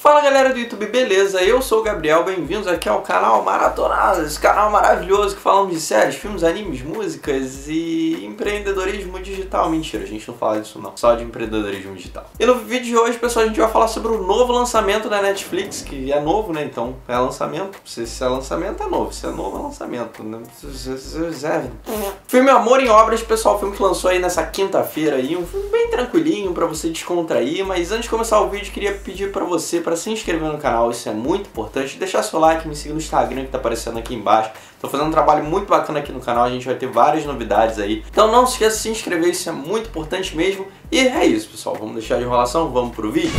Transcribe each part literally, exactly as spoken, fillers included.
Fala galera do YouTube, beleza? Eu sou o Gabriel, bem-vindos aqui ao canal Maratonadas, esse canal maravilhoso que falamos de séries, filmes, animes, músicas e empreendedorismo digital. Mentira, a gente não fala disso não, só de empreendedorismo digital. E no vídeo de hoje, pessoal, a gente vai falar sobre o novo lançamento da Netflix, que é novo, né? Então é lançamento, se é lançamento é novo, se é novo é lançamento, né? Filme Amor em Obras, pessoal, filme que lançou aí nessa quinta-feira aí, um filme bem tranquilinho pra você descontrair, mas antes de começar o vídeo, queria pedir pra você, pra se inscrever no canal, isso é muito importante, deixar seu like, me seguir no Instagram que tá aparecendo aqui embaixo. Tô fazendo um trabalho muito bacana aqui no canal, a gente vai ter várias novidades aí. Então não se esqueça de se inscrever, isso é muito importante mesmo. E é isso, pessoal, vamos deixar de enrolação, vamos pro vídeo.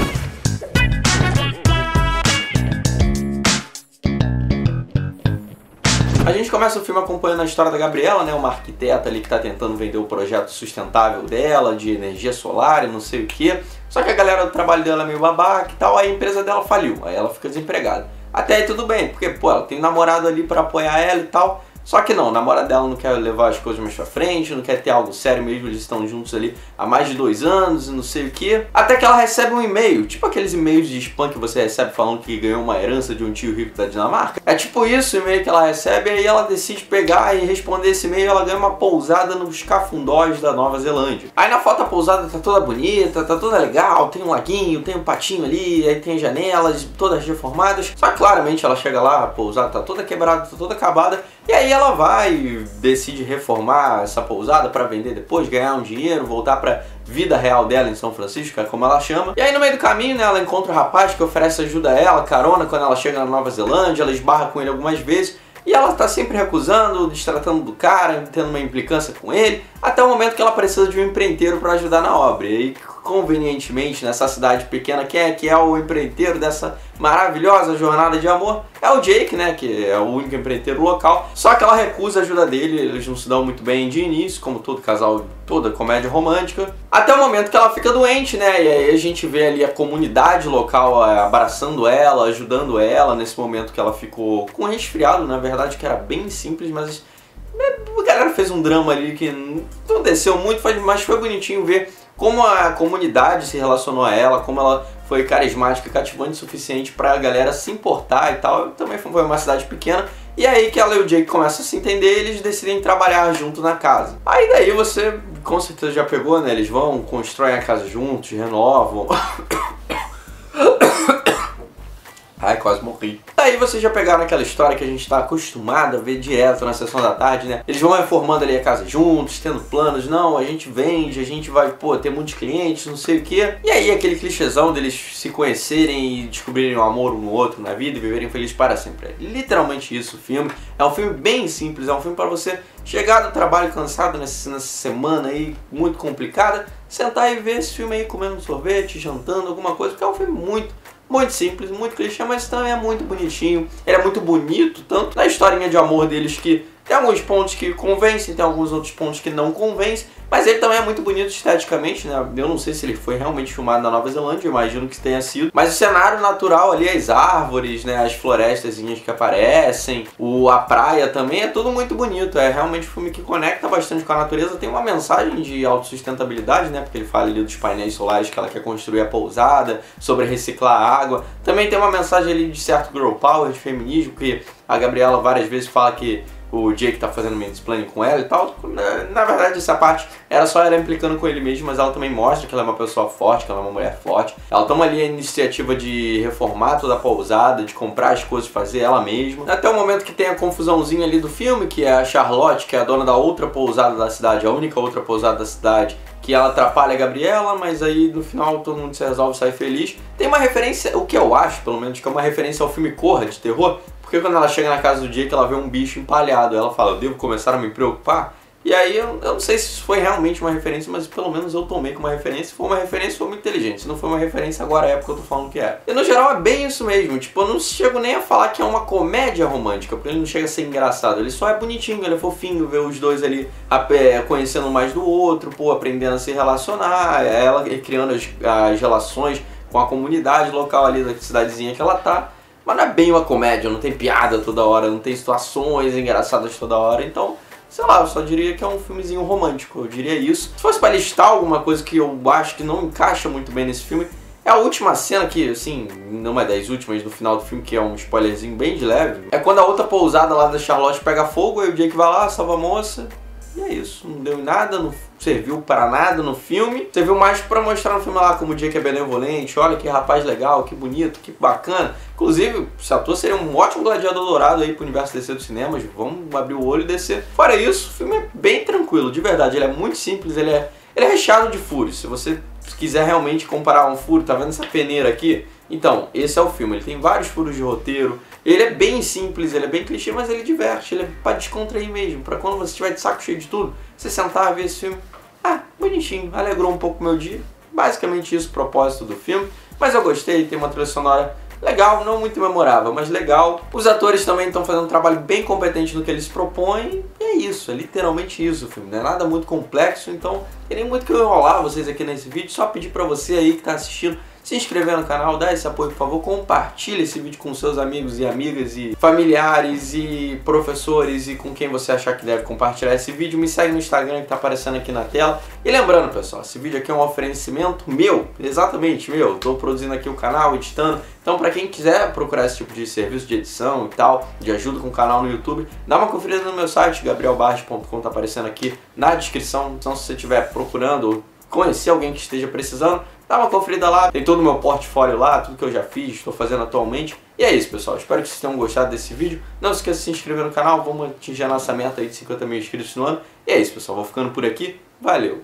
A gente começa o filme acompanhando a história da Gabriela, né, uma arquiteta ali que tá tentando vender o projeto sustentável dela, de energia solar e não sei o que. Só que a galera do trabalho dela é meio babaca e tal, aí a empresa dela faliu, aí ela fica desempregada. Até aí tudo bem, porque pô, ela tem um namorado ali pra apoiar ela e tal. Só que não, o namorado dela não quer levar as coisas mais pra frente, não quer ter algo sério mesmo, eles estão juntos ali há mais de dois anos e não sei o que. Até que ela recebe um e-mail, tipo aqueles e-mails de spam que você recebe falando que ganhou uma herança de um tio rico da Dinamarca. É tipo isso o e-mail que ela recebe, aí ela decide pegar e responder esse e-mail e ela ganha uma pousada nos cafundós da Nova Zelândia. Aí na foto a pousada tá toda bonita, tá toda legal, tem um laguinho, tem um patinho ali, aí tem janelas todas reformadas. Só que claramente ela chega lá, a pousada tá toda quebrada, tá toda acabada. E aí ela vai e decide reformar essa pousada para vender depois, ganhar um dinheiro, voltar para vida real dela em São Francisco, é como ela chama. E aí no meio do caminho, né, ela encontra um rapaz que oferece ajuda a ela, carona, quando ela chega na Nova Zelândia, ela esbarra com ele algumas vezes. E ela tá sempre recusando, destratando do cara, tendo uma implicância com ele, até o momento que ela precisa de um empreiteiro para ajudar na obra. E aí, convenientemente, nessa cidade pequena, quem é que é o empreiteiro dessa maravilhosa jornada de amor? É o Jake, né, que é o único empreiteiro local. Só que ela recusa a ajuda dele, eles não se dão muito bem de início, como todo casal, toda comédia romântica. Até o momento que ela fica doente, né, e aí a gente vê ali a comunidade local abraçando ela, ajudando ela, nesse momento que ela ficou com resfriado, na verdade, que era bem simples, mas a galera fez um drama ali que não desceu muito, mas foi bonitinho ver como a comunidade se relacionou a ela, como ela foi carismática e cativante o suficiente pra galera se importar e tal. Também foi uma cidade pequena. E aí que ela e o Jake começam a se entender e eles decidem trabalhar junto na casa. Aí daí você com certeza já pegou, né? Eles vão, constroem a casa juntos, renovam. Ai, quase morri. Daí vocês já pegaram aquela história que a gente tá acostumado a ver direto na sessão da tarde, né? Eles vão reformando ali a casa juntos, tendo planos. Não, a gente vende, a gente vai, pô, ter muitos clientes, não sei o quê. E aí aquele clichêzão deles se conhecerem e descobrirem o amor um no outro na vida e viverem felizes para sempre. É literalmente isso o filme. É um filme bem simples, é um filme para você chegar do trabalho cansado nessa, nessa semana aí muito complicada, sentar e ver esse filme aí comendo um sorvete, jantando, alguma coisa, porque é um filme muito Muito simples, muito clichê, mas também é muito bonitinho. Ele é muito bonito, tanto na historinha de amor deles, que tem alguns pontos que convencem, tem alguns outros pontos que não convencem, mas ele também é muito bonito esteticamente, né? Eu não sei se ele foi realmente filmado na Nova Zelândia, eu imagino que tenha sido. Mas o cenário natural ali, as árvores, né, as florestazinhas que aparecem, o, a praia também, é tudo muito bonito. É realmente um filme que conecta bastante com a natureza. Tem uma mensagem de autossustentabilidade, né? Porque ele fala ali dos painéis solares que ela quer construir a pousada, sobre reciclar a água. Também tem uma mensagem ali de certo girl power, de feminismo, que a Gabriela várias vezes fala que o Jake tá fazendo mansplaining com ela e tal. Na, na verdade, essa parte era só ela implicando com ele mesmo, mas ela também mostra que ela é uma pessoa forte, que ela é uma mulher forte. Ela toma ali a iniciativa de reformar toda a pousada, de comprar as coisas, fazer ela mesma. Até o momento que tem a confusãozinha ali do filme, que é a Charlotte, que é a dona da outra pousada da cidade, a única outra pousada da cidade, que ela atrapalha a Gabriela, mas aí no final todo mundo se resolve sair feliz. Tem uma referência, o que eu acho, pelo menos, que é uma referência ao filme Corra, de terror, porque quando ela chega na casa do Jake, ela vê um bicho empalhado, ela fala, eu devo começar a me preocupar? E aí eu, eu não sei se isso foi realmente uma referência, mas pelo menos eu tomei como uma referência. Se for uma referência, foi muito inteligente. Se não foi uma referência, agora é porque eu tô falando que é. E no geral é bem isso mesmo. Tipo, eu não chego nem a falar que é uma comédia romântica, porque ele não chega a ser engraçado. Ele só é bonitinho, ele é fofinho, ver os dois ali conhecendo mais do outro, pô, aprendendo a se relacionar, ela criando as, as relações com a comunidade local ali da cidadezinha que ela tá. Mas não é bem uma comédia, não tem piada toda hora, não tem situações engraçadas toda hora, então sei lá, eu só diria que é um filmezinho romântico, eu diria isso. Se fosse pra listar alguma coisa que eu acho que não encaixa muito bem nesse filme, É a última cena que, assim, não é das últimas, no final do filme, que é um spoilerzinho bem de leve. É quando a outra pousada lá da Charlotte pega fogo, aí o Jake vai lá, salva a moça. E é isso, não deu em nada, não serviu para nada no filme. Serviu mais para mostrar no filme lá como o Jake é benevolente, olha que rapaz legal, que bonito, que bacana. Inclusive, esse ator seria um ótimo gladiador dourado aí pro universo D C dos cinemas, vamos abrir o olho e descer. Fora isso, o filme é bem tranquilo, de verdade, ele é muito simples, ele é, ele é recheado de furos. Se você quiser realmente comparar um furo, tá vendo essa peneira aqui? Então, esse é o filme, ele tem vários furos de roteiro, ele é bem simples, ele é bem clichê, mas ele diverte, ele é pra descontrair mesmo, pra quando você estiver de saco cheio de tudo, você sentar e ver esse filme, ah, bonitinho, alegrou um pouco o meu dia, basicamente isso o propósito do filme, mas eu gostei, tem uma trilha sonora legal, não muito memorável, mas legal. Os atores também estão fazendo um trabalho bem competente no que eles propõem, e é isso, é literalmente isso o filme, não é nada muito complexo, então tem nem muito que eu enrolar vocês aqui nesse vídeo, só pedir pra você aí que tá assistindo, se inscrever no canal, dá esse apoio por favor, compartilhe esse vídeo com seus amigos e amigas e familiares e professores e com quem você achar que deve compartilhar esse vídeo. Me segue no Instagram que tá aparecendo aqui na tela. E lembrando pessoal, esse vídeo aqui é um oferecimento meu, exatamente meu, eu tô produzindo aqui o canal, editando. Então pra quem quiser procurar esse tipo de serviço de edição e tal, de ajuda com o canal no YouTube, dá uma conferida no meu site, gabriel barros ponto com, tá aparecendo aqui na descrição. Então se você estiver procurando ou conhecer alguém que esteja precisando, dá uma conferida lá, tem todo o meu portfólio lá, tudo que eu já fiz, estou fazendo atualmente. E é isso pessoal, espero que vocês tenham gostado desse vídeo. Não se esqueça de se inscrever no canal, vamos atingir a nossa meta aí de cinquenta mil inscritos no ano. E é isso pessoal, vou ficando por aqui, valeu!